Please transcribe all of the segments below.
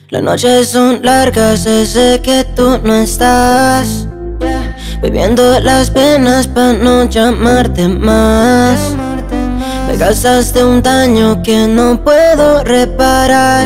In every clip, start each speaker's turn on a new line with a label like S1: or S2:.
S1: Las noches son largas desde que tú no estás, bebiendo las penas pa' no llamarte más. Me causaste un daño que no puedo reparar.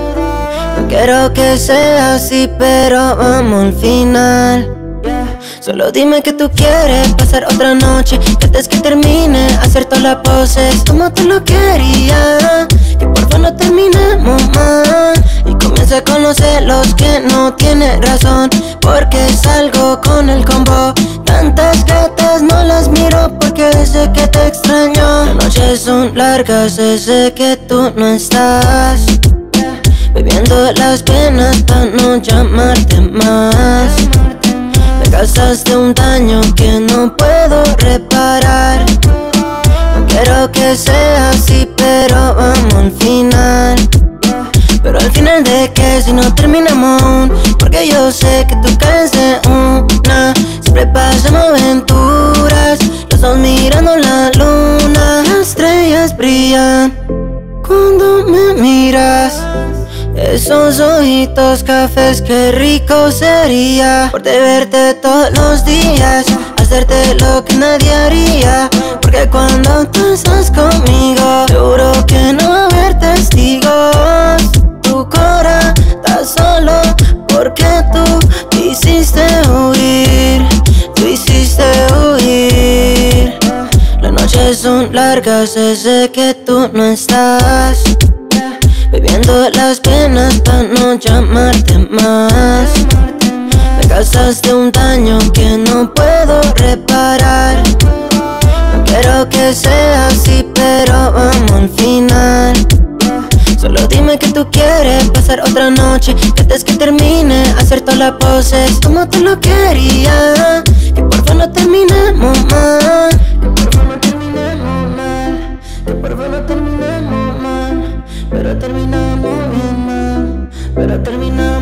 S1: No quiero que sea así, pero vamos al final. Solo dime que tú quieres pasar otra noche, que antes que termine hacer todas las poses como tú lo querías. Que por favor no terminemos mal y comienza con los celos que no tiene razón, porque salgo con el combo. Tantas gatas no las miro porque desde que te extraño. Las noches son largas desde que tú no estás, bebiendo las penas pa' no llamarte más. Me causaste un daño que no puedo reparar. No quiero que sea así, pero vamos al final. Pero al final de que si no terminamos aún, porque yo sé que tú caes de una. Siempre pasamos aventuras, los dos mirando la luna. Las estrellas brillan cuando me miras. Esos ojitos cafés, qué rico sería poderte verte todos los días, hacerte lo que nadie haría. Porque cuando tú estás conmigo, seguro que no va a haber testigos. Tu cora está solo porque tú hiciste huir, tú hiciste huir. Las noches son largas desde que tú no estás, bebiendo las penas pa' no llamarte más. Me causaste un daño que no puedo reparar. No quiero que sea así, pero vamos al final. Solo dime que tú quieres pasar otra noche, que antes que termine hacer todas las poses como tú lo querías. Que por favor no terminemos mal, que por favor no terminemos mal, que por favor no terminemos mal. Pero terminamos bien mal, pero terminamos